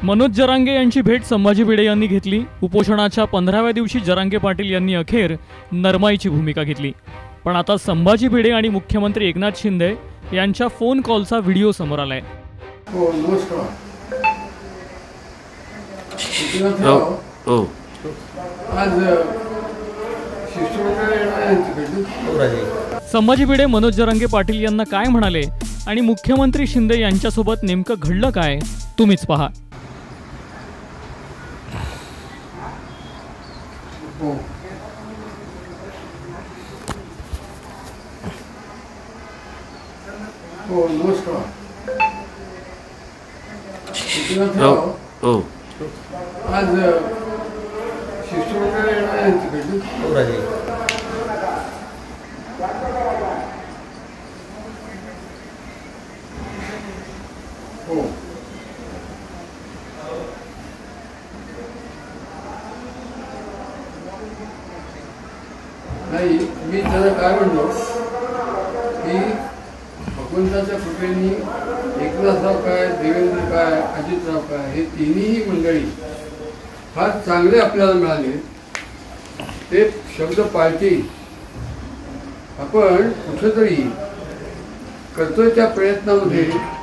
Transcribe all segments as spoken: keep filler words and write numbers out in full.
मनोज जरांगे यांची भेट संभाजी भिडे यांनी घेतली। उपोषणाच्या पंधराव्या दिवशी जरांगे पाटील यांनी अखेर नरमाईची भूमिका घेतली। पण आता संभाजी भिडे आणि मुख्यमंत्री एकनाथ शिंदे यांच्या फोन कॉलचा व्हिडिओ समोर आलाय। हो नमस्कार। हो हो आज संभाजी भिडे मनोज जरांगे पाटील यांना काय म्हणाले आणि मुख्यमंत्री शिंदे यांच्यासोबत नेमकं घडलं काय तुम्हीच पहा। हो हो नमस्कार। हो हो आज शिष्टमंडळ हो राजे हो नाही मी त्याला काय म्हणलो की भगवंताच्या कृपेने एकनाथराव काय, देवेंद्र काय, अजितराव काय हे तिन्ही मंडळी फार चांगले आपल्याला मिळाले। ते शब्द पाळतील। आपण कुठेतरी करतोय त्या प्रयत्नामध्ये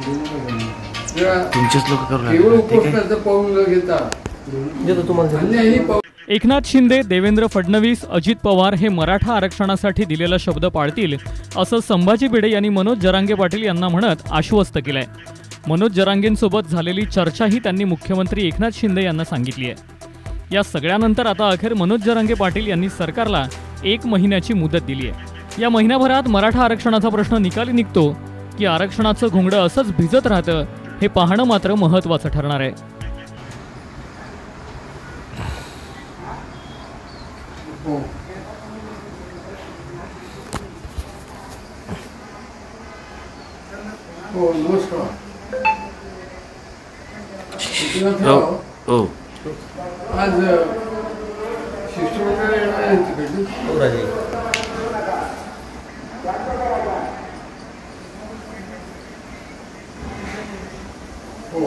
केवळ उपोषणाचं पाऊल न घेता अन्यही पाऊल। एकनाथ शिंदे, देवेंद्र फडणवीस, अजित पवार हे मराठा आरक्षणासाठी दिलेला शब्द पाळतील असं संभाजी भिडे यांनी मनोज जरांगे पाटील यांना म्हणत आश्वस्त केलंय। मनोज जरांगेंसोबत झालेली चर्चाही त्यांनी मुख्यमंत्री एकनाथ शिंदे यांना सांगितली आहे। या सगळ्यानंतर आता अखेर मनोज जरांगे पाटील यांनी सरकारला एक महिन्याची मुदत दिली आहे। या महिन्याभरात मराठा आरक्षणाचा प्रश्न निकाली निघतो की आरक्षणाचं घोंगडं असंच भिजत राहतं हे पाहणं मात्र महत्त्वाचं ठरणार आहे। हो हो नमस्कार। हो हो आज शिष्टमंडळ हो राजे हो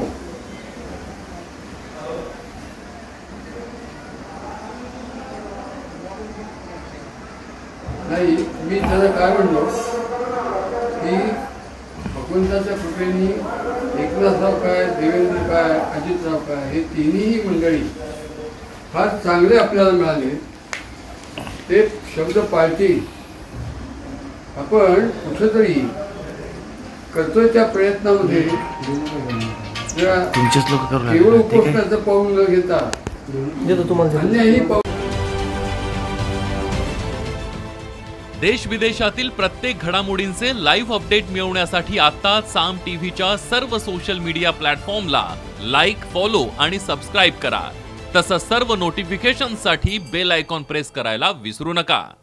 नाही मी त्याला काय म्हणलो की भगवंताच्या कृपेने एकनाथराव काय, देवेंद्र काय, अजितराव काय हे तिन्ही मंडळी फार चांगले आपल्याला मिळाले। ते शब्द पाळतील। आपण कुठेतरी करतोय त्या प्रयत्नामध्ये केवळ उपोषणाचं पाऊल न घेता अन्यही पाऊल। देश विदेशातील प्रत्येक घडामोडींचे लाईव्ह अपडेट मिळवण्यासाठी आता साम टीव्हीच्या सर्व सोशल मीडिया प्लॅटफॉर्मला लाईक, फॉलो आणि सबस्क्राईब करा। तसंच सर्व नोटिफिकेशनसाठी बेल आयकॉन प्रेस करायला विसरू नका।